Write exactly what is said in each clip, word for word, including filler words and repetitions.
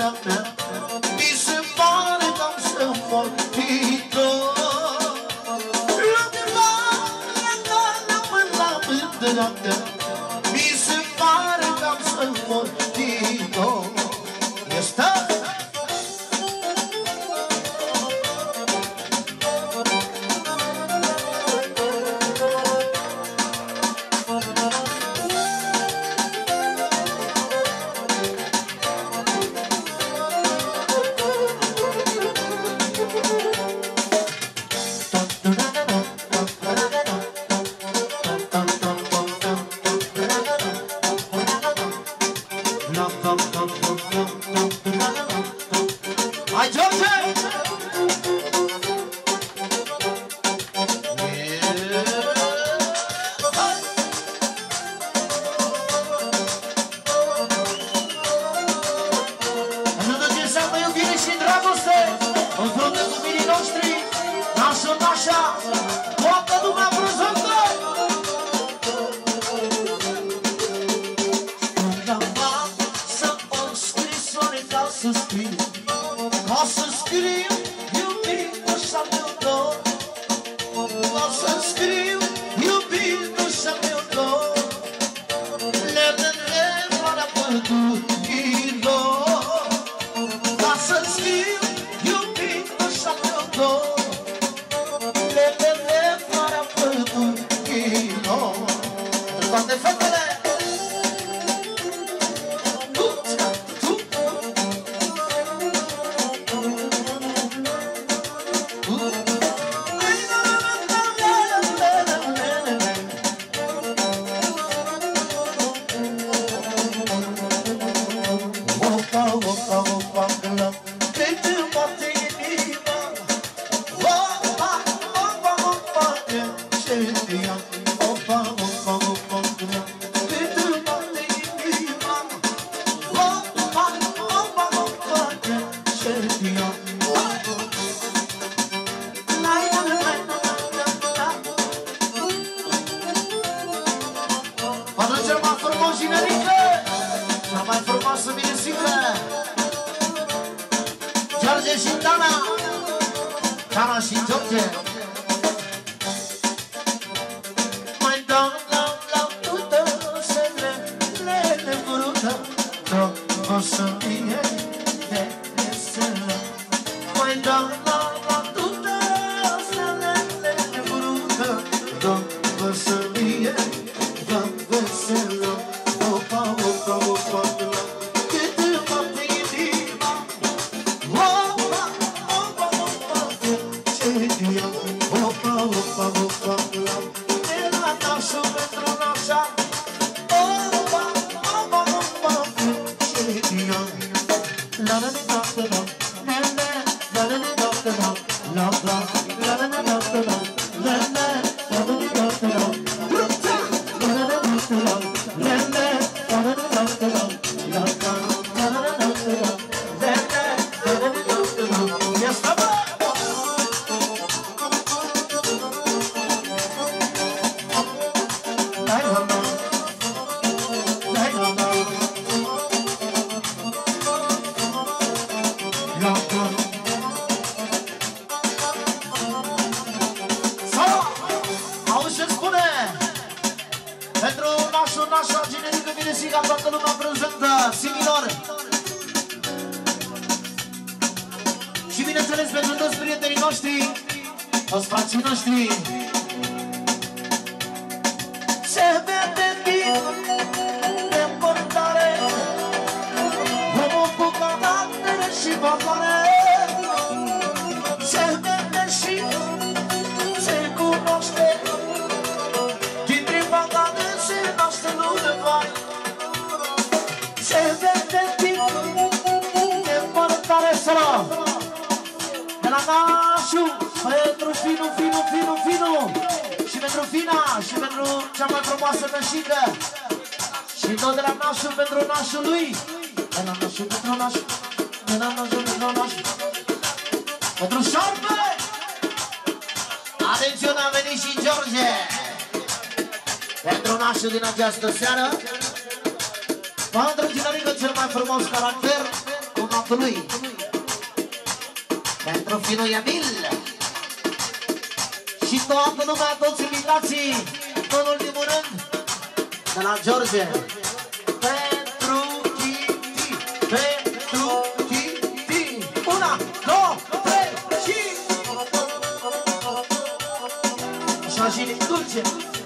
noaptea, mi se pare că am să mor din dor. De noaptea, mi se pare că am să mor din dor. Este din această seară, pentru Ginarică cel mai frumos caracter, cu notului. Pentru Finu Emil. Și toată lumea, toți invitații, în ultimul rând, de la George. Pentru Titi, pentru Titi. Una, două, trei și... Așa și din dulce.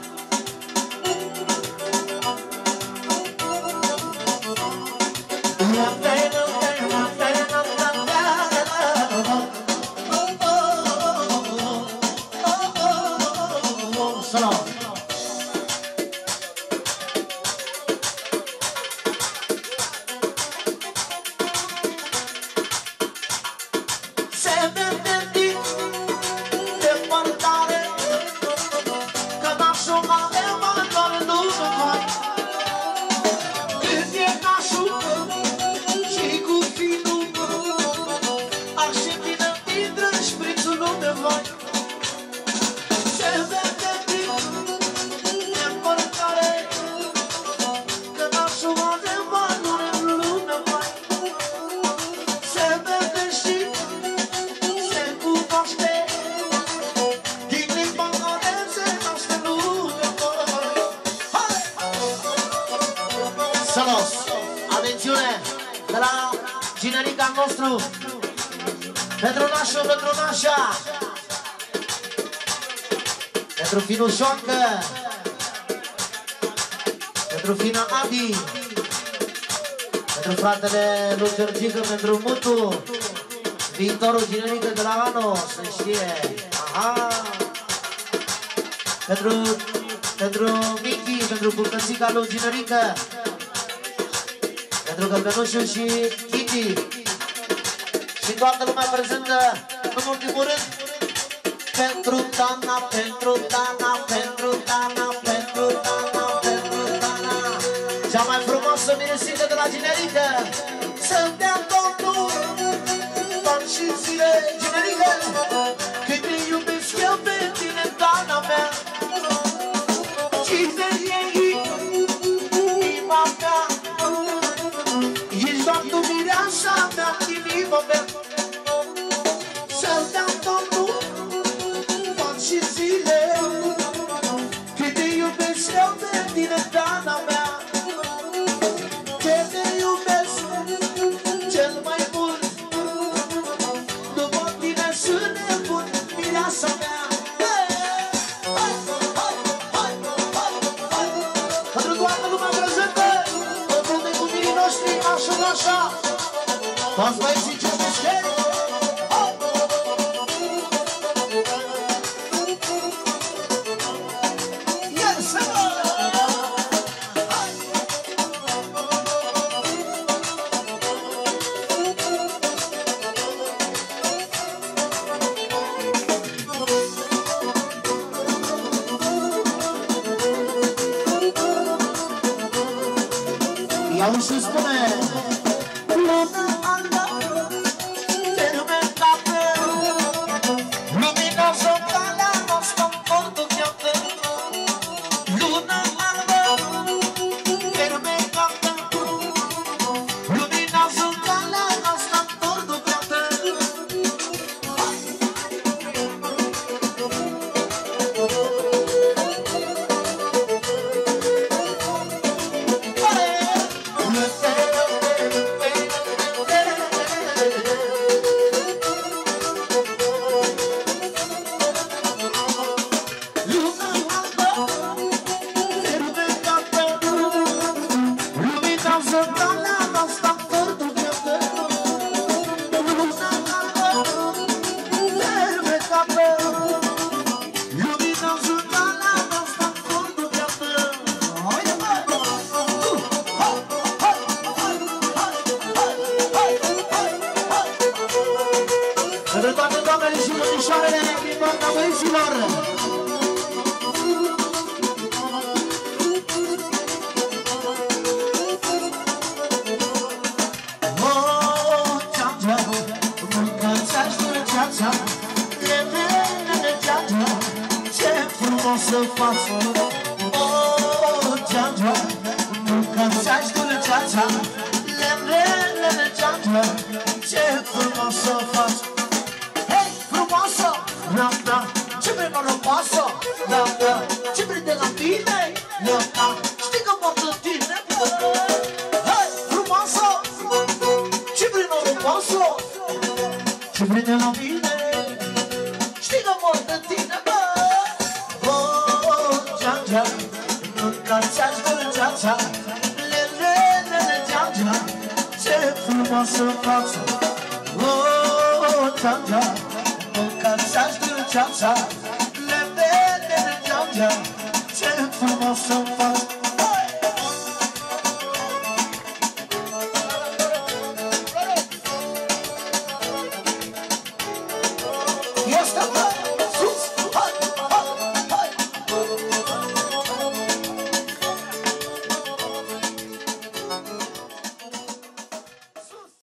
Pentru nașul, pentru nașa, pentru Finu Șoancă, pentru Fina Adi, pentru fratele lui Georgică, pentru Mutu, viitorul generică de la Ano, să știe. Aha! Pentru, pentru Michi, pentru bucățica lui generică, pentru Gălbenușul și Kitty. Și toată lumea prezentă, în ultimul rând, pentru Tana, pentru Tana, pentru Tana, pentru Tana, pentru Tana, cea mai frumoasă miresită de la generică. Să-mi dea Domnul bani și zile, generică, că te iubesc eu pe tine, Tana mea. Cine e inima mea, ești doar tu mireasa mea, inima mea. Să-mi dea Domnul bani și zile, că te iubesc eu pe tine, Tana mea. Că te iubesc cel mai mult, după tine sunt nebun, mireasa mea. Pentru toată lumea prezentă, pentru nebuninii noștri, așa, așa, toți băieții ce mișcheri. Iau și spune Luna albă, fermentată, luminoasă calea noastră în portul viață. Luna albă, fermentată, luminoasă calea noastră în portul viață. Pentru toate doamnele și domnișoarele din partea băieților. Oh, cea-cea, mâncă-ți-aș dulceața, le-le-le-le-cea-cea, ce frumos să faci. Oh, cea-cea, mâncă-ți-aș dulceața, le-le-le-le-cea-cea, saci dulceața, lele, lele, geam-geam, ce frumoasă față. Oh, geam-geam, mânca saci dulceața, lele, lele, geam-geam, ce frumoasă față.